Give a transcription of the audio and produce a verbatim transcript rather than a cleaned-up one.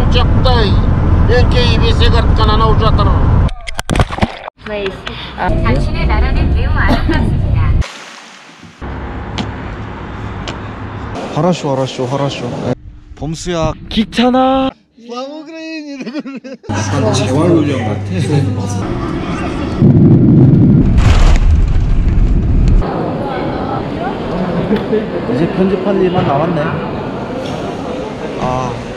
Çaktay. Erkeği bir sigarttan 나오자들. Please. 당신의 나라는 매우 아름답습니다. 하라쇼 하라쇼 하라쇼. 범수야 귀찮아. Слава Украине! 약간 재활훈련 같아. 이제 편집할 일만 남았네. 아